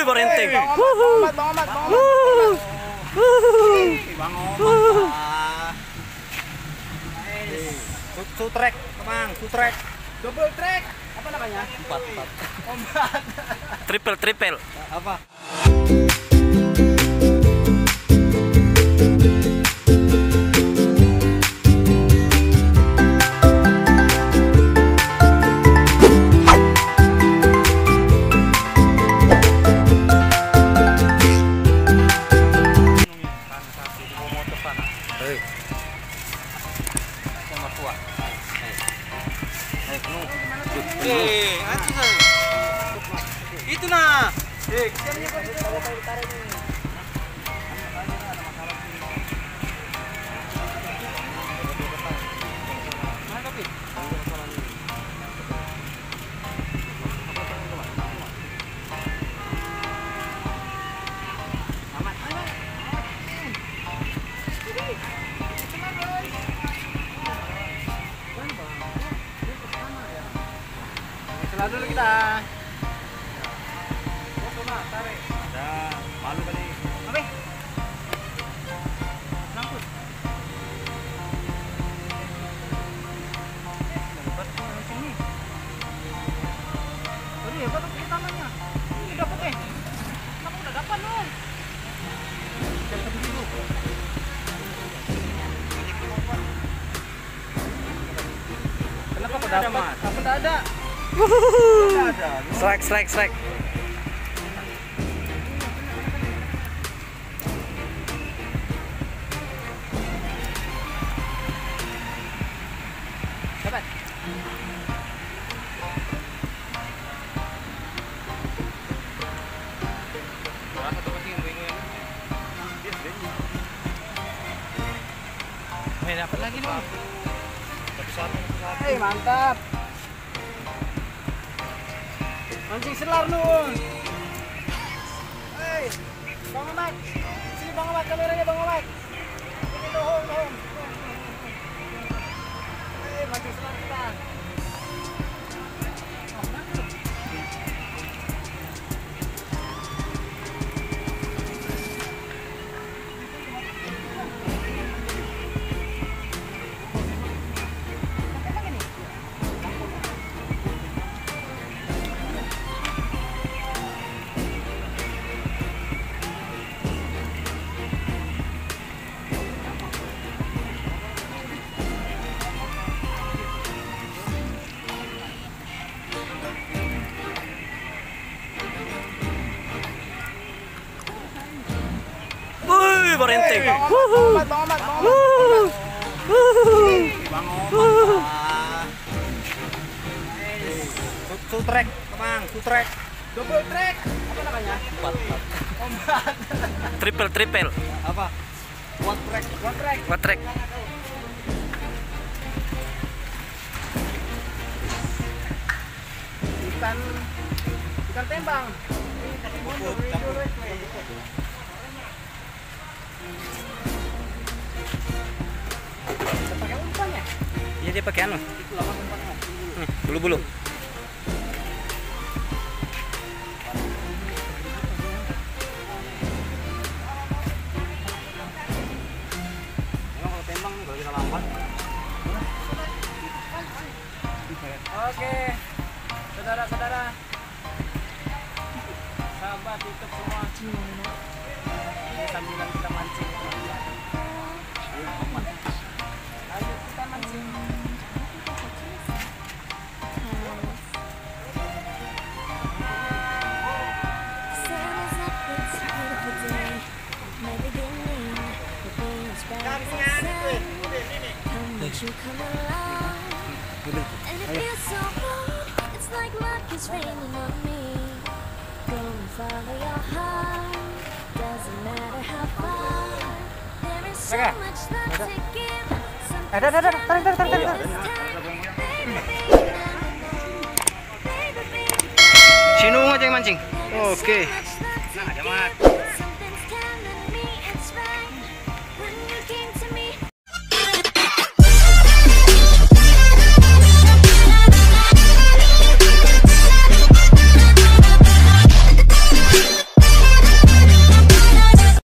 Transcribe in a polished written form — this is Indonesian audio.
Wih, berhenti. Bang Omat. Sutrek, Bang, sutrek. Double track. Apa namanya? Empat. Triple. Apa? Itu nah. Selalu dulu kita. Ada malu kali. Apa? Langsung. Dapat sini. Tadi hebat tuh pertamanya. Ini dapat eh. Kamu udah dapat loh. Dapat dulu. Kenapa kok dapat? Apa enggak ada? Slack. Dapat. Dapat lagi nih. Hei, mantap. Mancing selar nun. Hei, Bang Omat. Sini Bang Omat, kameranya Bang Omat. Ini dohong. Hei, mancing selar kita. Wih, berhenti. Bang Omat. Sutrek, Bang, sutrek. Double track. Apa namanya? Empat. Triple. Apa? One track. What track? Ikan tembang. Pakai umpan ya? Iya, dia pakai anu. Itu lawan umpannya. Bulu-bulu. Memang kalau tembang kalau kita lambat. Oke, saudara-saudara, sahabat YouTube semua, ini sambilan kita mancing. Ayo kita mancing. You come along, and it feels so wrong. It's like luck is raining on me. Go and follow your heart. Doesn't matter how far. There is so much love to give. Tarik. Sino aja yang mancing? Oke. Nah, ada mat.